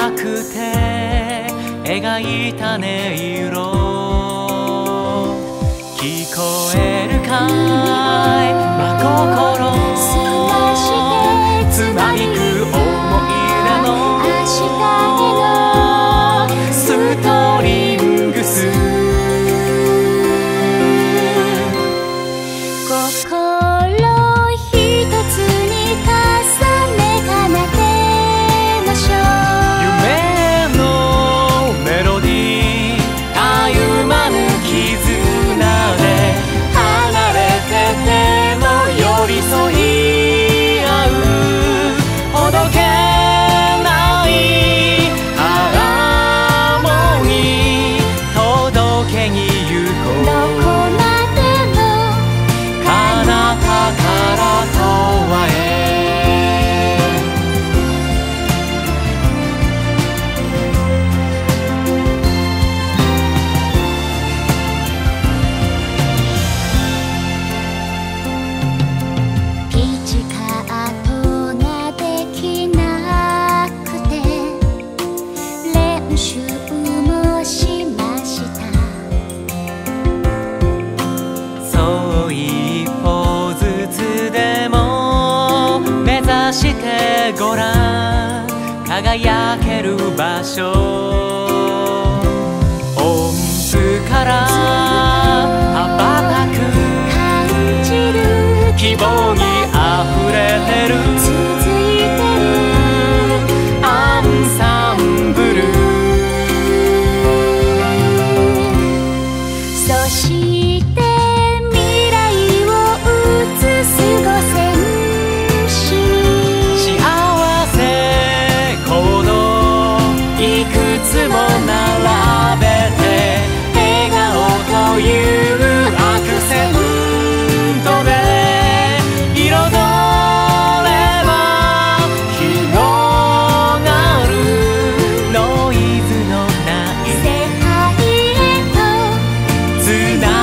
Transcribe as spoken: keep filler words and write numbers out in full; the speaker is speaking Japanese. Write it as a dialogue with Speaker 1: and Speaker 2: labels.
Speaker 1: 赤くて描いた音色聞こえるかい真心つまびく思い出のストリングス
Speaker 2: 心一つに重ね奏でましょう
Speaker 1: 夢のメロディーたゆまぬ絆で離れてても寄り添い合うほどけないハーモニー届けに行こう
Speaker 2: どこまでも
Speaker 1: 彼方から永遠
Speaker 2: ピチカートができなくて練習もしました
Speaker 1: そう一歩ずつでも目指してごらん輝ける場所音符から羽ばたく
Speaker 2: 感じる
Speaker 1: 希望にあふれてる
Speaker 2: 続いてる
Speaker 1: アンサンブル
Speaker 2: そして未来を映す五線紙に
Speaker 1: 幸せ行動いくつも並べて笑顔というアクセントで彩れば広がるノイズのない
Speaker 2: 世界へと
Speaker 1: つな